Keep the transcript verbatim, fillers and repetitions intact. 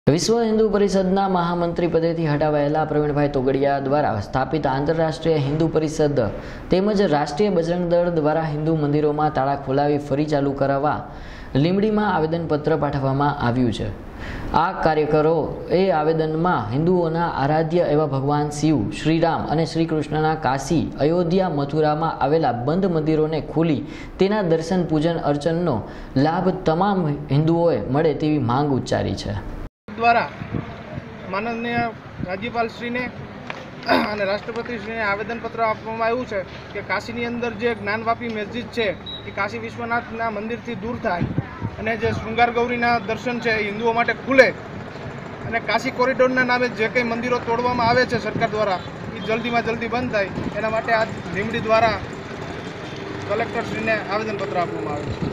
વિશ્વ હિન્દુ પરિષદના મહામંત્રી પદેથી હટાવાયેલા પ્રવીણભાઈ તોગડિયા દ્વારા સ્થાપિત આંતરરાષ્ટ્રીય હિન્દુ પરિષદ તેમજ રાષ્ટ્રીય બજરંગ દળ દ્વારા હિન્દુ મંદિરોમાં તાળા ખોલાવી ફરી ચાલુ કરાવવા લીંબડીમાં આવેદનપત્ર પાઠવવામાં આવ્યું છે। આ કાર્યકરોએ આવેદનમાં હિન્દુઓના આરાધ્ય એવા ભગવાન શિવ, શ્રીરામ અને શ્રી કૃષ્ણના કાશી, અયોધ્યા, મથુરામાં આવેલા બંધ મંદિરોને ખોલી તેના દર્શન, પૂજન અર્ચનનો લાભ તમામ હિન્દુઓએ મળે તેવી માંગ ઉચ્ચારી છે। द्वारा माननीय राज्यपाल श्री ने અને રાષ્ટ્રપતિશ્રીને આવેદનપત્ર આપવામાં આવ્યું છે કે કાશીની અંદર જે જ્ઞાનવાપી મસ્જિદ છે એ કાશી વિશ્વનાથના મંદિરથી દૂર થાય અને જે શૃંગાર ગૌરીના દર્શન છે એ હિન્દુઓ માટે ખુલે અને કાશી કોરિડોરના નામે જે કંઈ મંદિરો તોડવામાં આવે છે સરકાર દ્વારા એ જલ્દીમાં જલ્દી બંધ થાય એના માટે આજ લીંબડી દ્વારા કલેક્ટરશ્રીને આવેદનપત્ર આપવામાં આવ્યું છે।